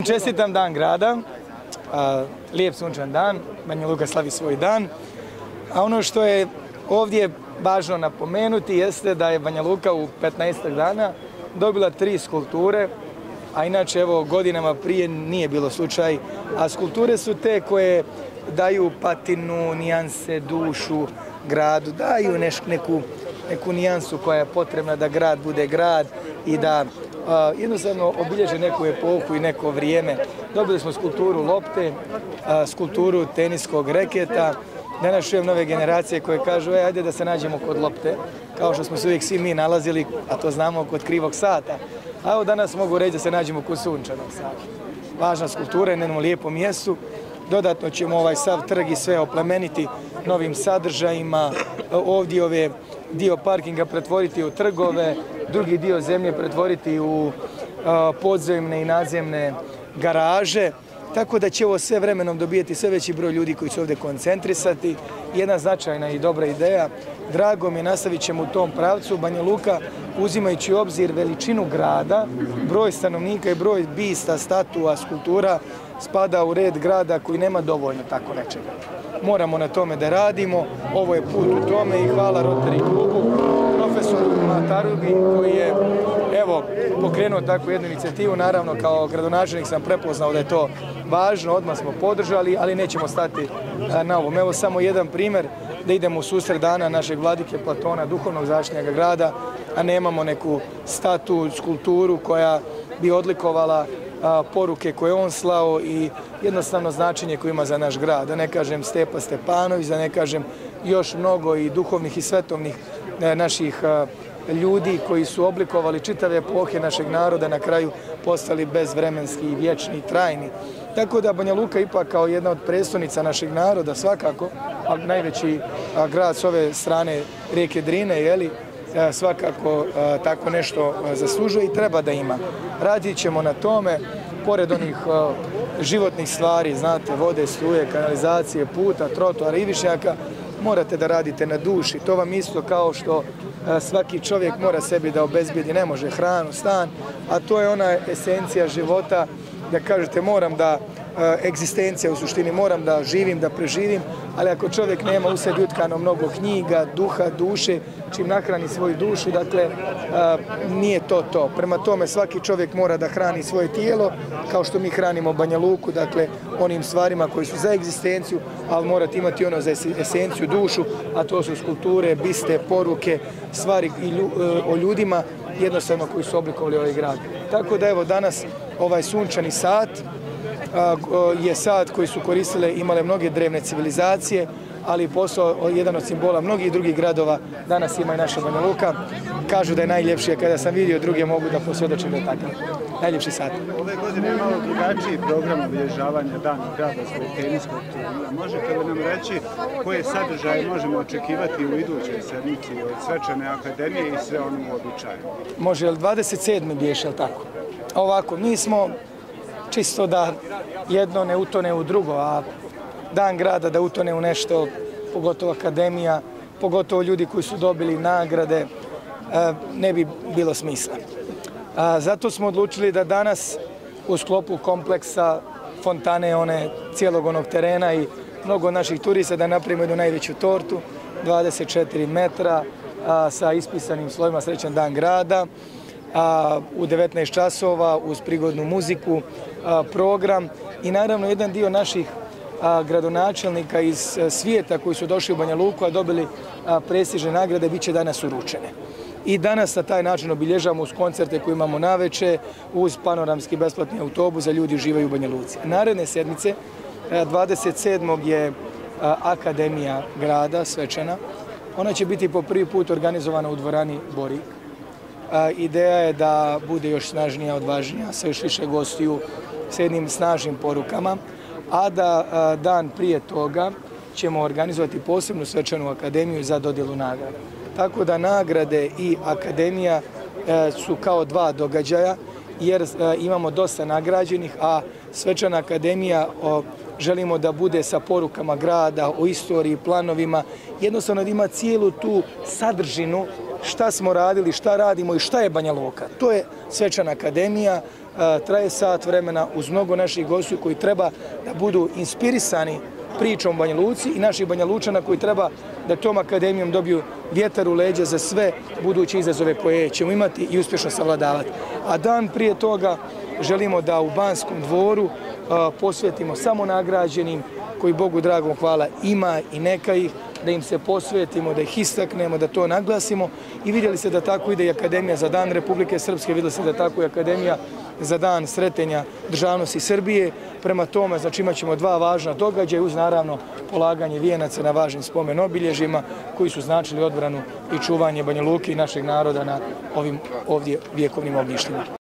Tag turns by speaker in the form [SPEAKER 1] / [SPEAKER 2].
[SPEAKER 1] Čestitam dan grada, lijep sunčan dan, Banja Luka slavi svoj dan. A ono što je ovdje važno napomenuti jeste da je Banja Luka u 15 dana dobila 3 skulpture, a inače evo godinama prije nije bilo slučaj, a skulpture su te koje daju patinu, nijanse, dušu gradu, daju neku nijansu koja je potrebna da grad bude grad i da jednostavno obilježe neku epohu i neko vrijeme. Dobili smo skulpturu lopte, skulpturu teniskog reketa. Danas čujem nove generacije koje kažu ajde da se nađemo kod lopte, kao što smo se uvijek svi mi nalazili, a to znamo kod krivog sata. A evo danas mogu reći da se nađemo kod sunčanog sata. Važna skulptura je na jednom lijepom mjestu. Dodatno ćemo ovaj sav trg i sve oplemeniti novim sadržajima. Ovdje dio parkinga pretvoriti u trgove, drugi dio zemlje pretvoriti u podzemne i nadzemne garaže. Tako da će ovo sve vremenom dobijeti sve veći broj ljudi koji će ovdje koncentrisati. Jedna značajna i dobra ideja. Drago mi je, nastavit ćemo u tom pravcu. Banja Luka, uzimajući u obzir veličinu grada, broj stanovnika i broj bista, statua, skulptura, spada u red grada koji nema dovoljno tako nečega. Moramo na tome da radimo, ovo je put u tome i hvala Rotary klubu, profesoru Matarugi koji je pokrenuo takvu jednu inicijativu. Naravno, kao gradonačelnik sam prepoznao da je to važno, odmah smo podržali, ali nećemo stati na ovom. Evo samo jedan primjer da idemo u susret dana našeg vladike Platona, duhovnog zaštitnika grada, a nemamo neku statu, skulpturu koja bi odlikovala poruke koje on slao i jednostavno značenje koje ima za naš grad. Da ne kažem Stepa Stepanović, da ne kažem još mnogo i duhovnih i svetovnih naših ljudi koji su oblikovali čitave epohe našeg naroda, na kraju postali bezvremenski i vječni i trajni. Tako da Banja Luka ipak kao jedna od predstavnica našeg naroda svakako, a najveći grad s ove strane rijeke Drine, svakako tako nešto zaslužuje i treba da ima. Radit ćemo na tome, pored onih životnih stvari, znate, vode, struje, kanalizacije, puta, trotoara i višnjaka, morate da radite na duši. To vam isto kao što svaki čovjek mora sebi da obezbijedi, ne može hranu, stan, a to je ona esencija života, da kažete moram da egzistencija u suštini, moram da živim, da preživim, ali ako čovjek nema u sebi utkano mnogo knjiga, duha, duše, čim nahrani svoju dušu, dakle, nije to to. Prema tome, svaki čovjek mora da hrani svoje tijelo, kao što mi hranimo Banja Luku, dakle, onim stvarima koji su za egzistenciju, ali morate imati ono za esenciju, dušu, a to su skulpture, biste, poruke, stvari o ljudima, jednostavno koji su oblikovali ovaj grad. Tako da evo danas ovaj sunčani sat je sat koji su koristile, imale mnoge drevne civilizacije, ali postao jedan od simbola mnogih drugih gradova. Danas ima i naša Banja Luka. Kažu da je najljepši, a kada sam vidio druge mogu da posvjedočim da je takav. Najljepši sat.
[SPEAKER 2] Ove godine je malo drugačiji program obilježavanja Dana grada zbog teniskog turnira. Možete li nam reći koje sadržaje možemo očekivati u idućoj sedmici od Svečane akademije i sve ono uobičajeno?
[SPEAKER 1] Može, li 27. biješ, jel tako? Ovako, mi smo čisto da jedno ne utone u drugo, a Dan grada da utone u nešto, pogotovo akademija, pogotovo ljudi koji su dobili nagrade, ne bi bilo smisla. Zato smo odlučili da danas u sklopu kompleksa fontane, cijelog onog terena i mnogo naših turista da napravimo jednu najveću tortu, 24 metra sa ispisanim slovima Srećan dan grada, u 19 časova uz prigodnu muziku, program i naravno jedan dio naših gradonačelnika iz svijeta koji su došli u Banja Luku, a dobili prestižne nagrade, bit će danas uručene. I danas na taj način obilježavamo uz koncerte koje imamo naveče, uz panoramski besplatni autobus za ljudi uživaju u Banja Luci. Naredne sedmice, 27. je Akademija grada Svečana. Ona će biti po prvi put organizovana u dvorani Borik. Ideja je da bude još snažnija, odvažnija, sa još više gostiju, s jednim snažnim porukama, a da dan prije toga ćemo organizovati posebnu svečanu akademiju za dodjelu nagrada. Tako da nagrade i akademija su kao dva događaja, jer imamo dosta nagrađenih, a svečana akademija želimo da bude sa porukama grada, o istoriji, planovima, jednostavno da ima cijelu tu sadržinu šta smo radili, šta radimo i šta je Banja Luka. To je svečana akademija, traje sat vremena uz mnogo naših gostiju koji treba da budu inspirisani pričom Banja Luci i naših Banja Lučana koji treba da tom akademijom dobiju vjetar u leđa za sve buduće izazove koje ćemo imati i uspješno savladavati. A dan prije toga želimo da u Banskom dvoru posvetimo samo nagrađenim koji Bogu dragom hvala ima i neka ih, da im se posvetimo, da ih istaknemo, da to naglasimo i vidjeli se da tako ide i Akademija za dan Republike Srpske, vidjeli se da tako i Akademija za dan sretenja državnosti Srbije. Prema tome, znači imat ćemo dva važna događaja uz naravno polaganje vijenaca na važnim spomen obilježjima koji su značili odbranu i čuvanje Banja Luke i našeg naroda na ovim ovdje vjekovnim ognjištima.